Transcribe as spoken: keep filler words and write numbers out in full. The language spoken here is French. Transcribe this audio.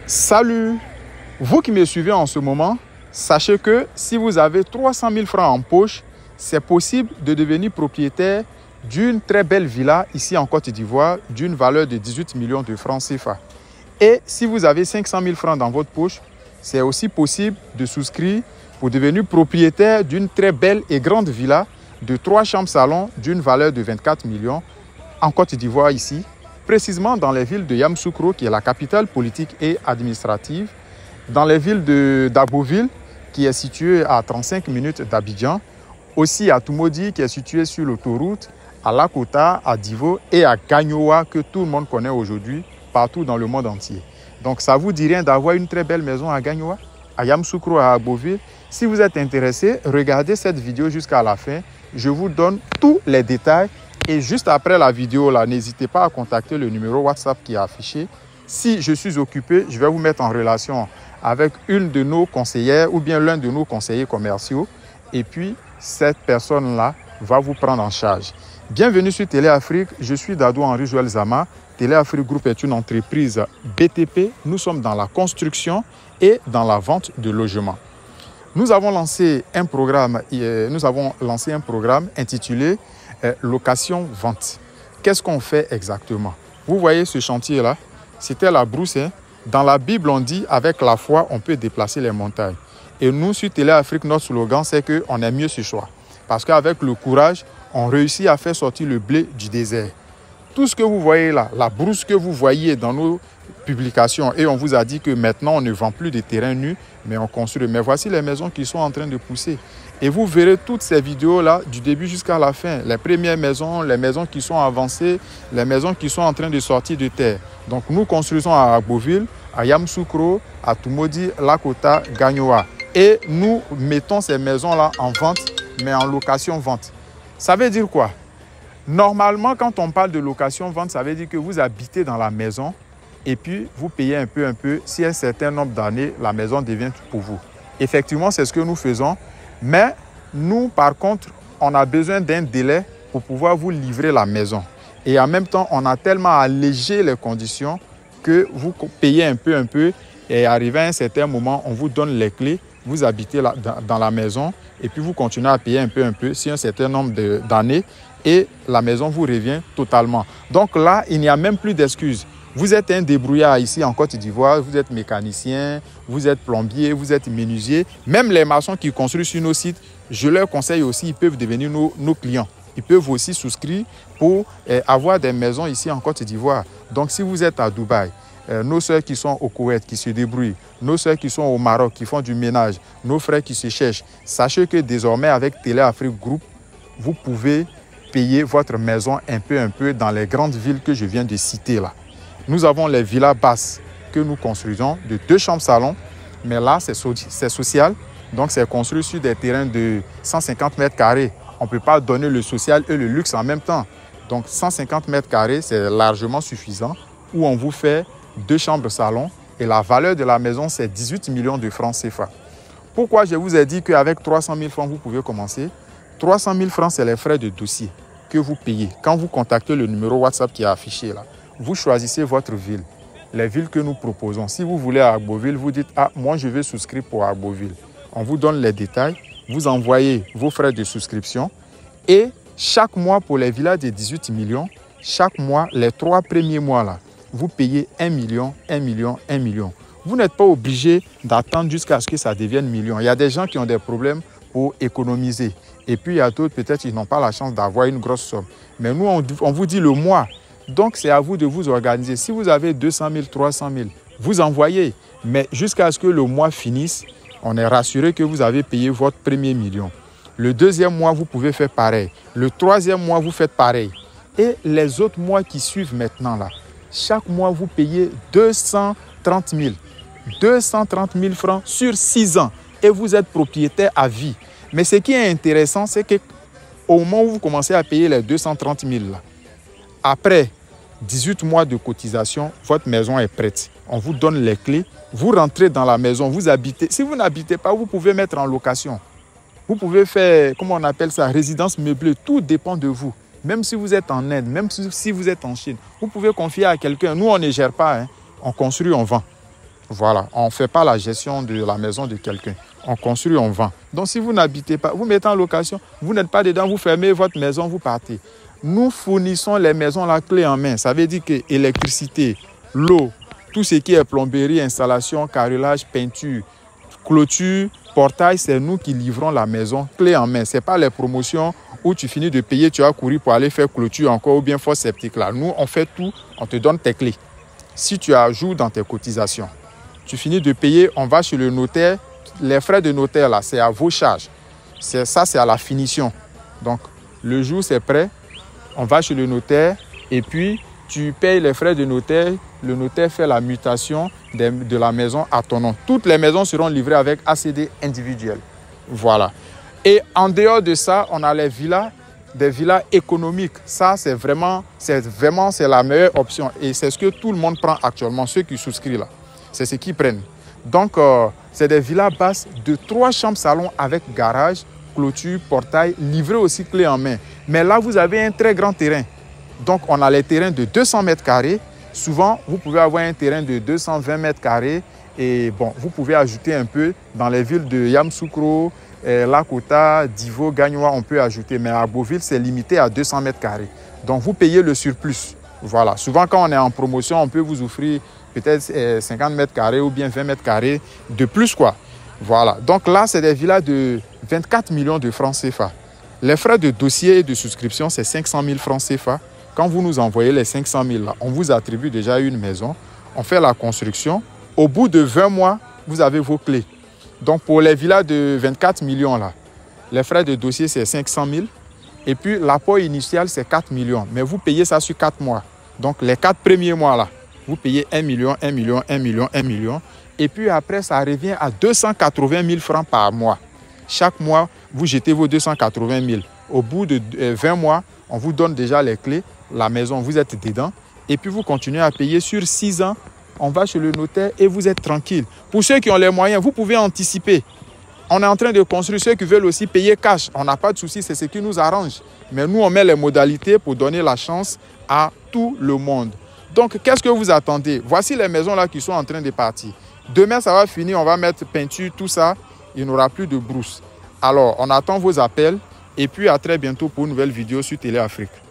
Salut! Vous qui me suivez en ce moment, sachez que si vous avez trois cent mille francs en poche, c'est possible de devenir propriétaire d'une très belle villa ici en Côte d'Ivoire d'une valeur de dix-huit millions de francs C F A. Et si vous avez cinq cent mille francs dans votre poche, c'est aussi possible de souscrire pour devenir propriétaire d'une très belle et grande villa de trois chambres salon d'une valeur de vingt-quatre millions en Côte d'Ivoire ici, précisément dans les villes de Yamoussoukro, qui est la capitale politique et administrative, dans les villes d'Agboville, qui est située à trente-cinq minutes d'Abidjan, aussi à Toumoudi, qui est situé sur l'autoroute, à Lakota, à Divo et à Gagnoa, que tout le monde connaît aujourd'hui, partout dans le monde entier. Donc, ça ne vous dit rien d'avoir une très belle maison à Gagnoa, à Yamoussoukro, à Agboville. Si vous êtes intéressé, regardez cette vidéo jusqu'à la fin. Je vous donne tous les détails. Et juste après la vidéo, là, n'hésitez pas à contacter le numéro WhatsApp qui est affiché. Si je suis occupé, je vais vous mettre en relation avec une de nos conseillères ou bien l'un de nos conseillers commerciaux. Et puis, cette personne-là va vous prendre en charge. Bienvenue sur Téléafrique. Je suis Dadou Henri Joël Zama. Téléafrique Group est une entreprise B T P. Nous sommes dans la construction et dans la vente de logements. Nous avons lancé un programme, nous avons lancé un programme intitulé euh, Location-Vente. Qu'est-ce qu'on fait exactement? Vous voyez ce chantier-là? C'était la brousse. Hein? Dans la Bible, on dit avec la foi, on peut déplacer les montagnes. Et nous, sur Téléafrique, notre slogan, c'est qu'on aime mieux ce choix. Parce qu'avec le courage, on réussit à faire sortir le blé du désert. Tout ce que vous voyez là, la brousse que vous voyez dans nos publications, et on vous a dit que maintenant, on ne vend plus de terrains nus, mais on construit. Mais voici les maisons qui sont en train de pousser. Et vous verrez toutes ces vidéos-là, du début jusqu'à la fin. Les premières maisons, les maisons qui sont avancées, les maisons qui sont en train de sortir de terre. Donc, nous construisons à Agboville, à Yamoussoukro, à Toumoudi, Lakota, Gagnoa. Et nous mettons ces maisons-là en vente, mais en location-vente. Ça veut dire quoi? Normalement, quand on parle de location-vente, ça veut dire que vous habitez dans la maison et puis vous payez un peu, un peu. Si un certain nombre d'années, la maison devient pour vous. Effectivement, c'est ce que nous faisons. Mais nous, par contre, on a besoin d'un délai pour pouvoir vous livrer la maison. Et en même temps, on a tellement allégé les conditions que vous payez un peu, un peu. Et arrivé à un certain moment, on vous donne les clés. Vous habitez là, dans, dans la maison et puis vous continuez à payer un peu, un peu, si un certain nombre d'années et la maison vous revient totalement. Donc là, il n'y a même plus d'excuses. Vous êtes un débrouillard ici en Côte d'Ivoire, vous êtes mécanicien, vous êtes plombier, vous êtes menuisier. Même les maçons qui construisent sur nos sites, je leur conseille aussi, ils peuvent devenir nos, nos clients. Ils peuvent aussi souscrire pour eh, avoir des maisons ici en Côte d'Ivoire. Donc si vous êtes à Dubaï, Euh, nos soeurs qui sont au Koweït, qui se débrouillent, nos soeurs qui sont au Maroc, qui font du ménage, nos frères qui se cherchent, sachez que désormais avec Téléafrique Group, vous pouvez payer votre maison un peu, un peu dans les grandes villes que je viens de citer là. Nous avons les villas basses que nous construisons de deux chambres salon, mais là c'est so social, donc c'est construit sur des terrains de cent cinquante mètres carrés. On ne peut pas donner le social et le luxe en même temps. Donc cent cinquante mètres carrés, c'est largement suffisant où on vous fait deux chambres salon et la valeur de la maison, c'est dix-huit millions de francs C F A. Pourquoi je vous ai dit qu'avec trois cent mille francs, vous pouvez commencer? trois cent mille francs, c'est les frais de dossier que vous payez. Quand vous contactez le numéro WhatsApp qui est affiché là, vous choisissez votre ville, les villes que nous proposons. Si vous voulez à Agboville, vous dites « Ah, moi je vais souscrire pour Agboville ». On vous donne les détails, vous envoyez vos frais de souscription et chaque mois pour les villas de dix-huit millions, chaque mois, les trois premiers mois là, vous payez un million, un million, un million. Vous n'êtes pas obligé d'attendre jusqu'à ce que ça devienne million. Il y a des gens qui ont des problèmes pour économiser. Et puis, il y a d'autres, peut-être, ils n'ont pas la chance d'avoir une grosse somme. Mais nous, on, on vous dit le mois. Donc, c'est à vous de vous organiser. Si vous avez deux cent mille, trois cent mille, vous envoyez. Mais jusqu'à ce que le mois finisse, on est rassuré que vous avez payé votre premier million. Le deuxième mois, vous pouvez faire pareil. Le troisième mois, vous faites pareil. Et les autres mois qui suivent maintenant, là, chaque mois, vous payez deux cent trente mille. deux cent trente mille francs sur six ans. Et vous êtes propriétaire à vie. Mais ce qui est intéressant, c'est qu'au moment où vous commencez à payer les deux cent trente mille, là, après dix-huit mois de cotisation, votre maison est prête. On vous donne les clés. Vous rentrez dans la maison, vous habitez. Si vous n'habitez pas, vous pouvez mettre en location. Vous pouvez faire, comment on appelle ça, résidence meublée. Tout dépend de vous. Même si vous êtes en Inde, même si vous êtes en Chine, vous pouvez confier à quelqu'un. Nous, on ne gère pas. Hein. On construit, on vend. Voilà, on ne fait pas la gestion de la maison de quelqu'un. On construit, on vend. Donc si vous n'habitez pas, vous mettez en location, vous n'êtes pas dedans, vous fermez votre maison, vous partez. Nous fournissons les maisons la clé en main. Ça veut dire que l'électricité, l'eau, tout ce qui est plomberie, installation, carrelage, peinture, clôture, portail, c'est nous qui livrons la maison clé en main. Ce n'est pas les promotions où tu finis de payer, tu vas courir pour aller faire clôture encore ou bien fosse septique là. Nous, on fait tout, on te donne tes clés. Si tu ajoutes dans tes cotisations, tu finis de payer, on va chez le notaire. Les frais de notaire, là, c'est à vos charges. Ça, c'est à la finition. Donc, le jour, c'est prêt. On va chez le notaire et puis tu payes les frais de notaire. Le notaire fait la mutation de, de la maison à ton nom. Toutes les maisons seront livrées avec A C D individuel. Voilà. Et en dehors de ça, on a les villas, des villas économiques. Ça, c'est vraiment, c'est vraiment c'est la meilleure option. Et c'est ce que tout le monde prend actuellement, ceux qui souscrivent là. C'est ce qu'ils prennent. Donc, euh, c'est des villas basses de trois chambres salon avec garage, clôture, portail, livré aussi clé en main. Mais là, vous avez un très grand terrain. Donc, on a les terrains de deux cents mètres carrés. Souvent, vous pouvez avoir un terrain de deux cent vingt mètres carrés. Et bon, vous pouvez ajouter un peu dans les villes de Yamoussoukro, eh, Lakota, Divo, Gagnoa, on peut ajouter. Mais à Beauville, c'est limité à deux cents mètres carrés. Donc, vous payez le surplus. Voilà. Souvent, quand on est en promotion, on peut vous offrir peut-être eh, cinquante mètres carrés ou bien vingt mètres carrés de plus, quoi. Voilà. Donc là, c'est des villas de vingt-quatre millions de francs C F A. Les frais de dossier et de souscription, c'est cinq cent mille francs C F A. Quand vous nous envoyez les cinq cent mille là, on vous attribue déjà une maison. On fait la construction. Au bout de vingt mois, vous avez vos clés. Donc, pour les villas de vingt-quatre millions, là, les frais de dossier, c'est cinq cent mille. Et puis, l'apport initial, c'est quatre millions. Mais vous payez ça sur quatre mois. Donc, les quatre premiers mois, là, vous payez un million, un million, un million, un million. Et puis, après, ça revient à deux cent quatre-vingt mille francs par mois. Chaque mois, vous jetez vos deux cent quatre-vingt mille. Au bout de vingt mois, on vous donne déjà les clés. La maison, vous êtes dedans. Et puis, vous continuez à payer sur six ans. On va chez le notaire et vous êtes tranquille. Pour ceux qui ont les moyens, vous pouvez anticiper. On est en train de construire. Ceux qui veulent aussi payer cash, on n'a pas de souci, c'est ce qui nous arrange. Mais nous, on met les modalités pour donner la chance à tout le monde. Donc, qu'est-ce que vous attendez? Voici les maisons là qui sont en train de partir. Demain, ça va finir, on va mettre peinture, tout ça. Il n'y aura plus de brousse. Alors, on attend vos appels et puis à très bientôt pour une nouvelle vidéo sur Télé Afrique.